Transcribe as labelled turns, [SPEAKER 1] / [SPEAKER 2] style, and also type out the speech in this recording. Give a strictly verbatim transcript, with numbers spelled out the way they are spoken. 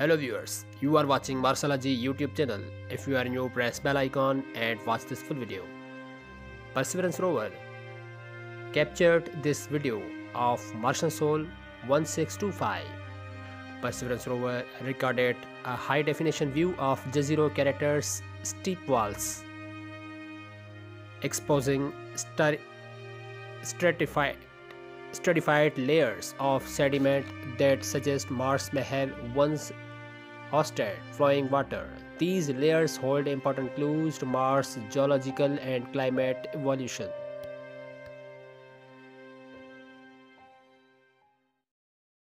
[SPEAKER 1] Hello viewers, you are watching Marsology YouTube channel. If you are new, press bell icon and watch this full video. Perseverance rover captured this video of Martian Sol one six two five. Perseverance rover recorded a high-definition view of Jezero crater's steep walls, exposing star stratified stratified layers of sediment that suggest Mars may have once hosted flowing water. These layers hold important clues to Mars' geological and climate evolution.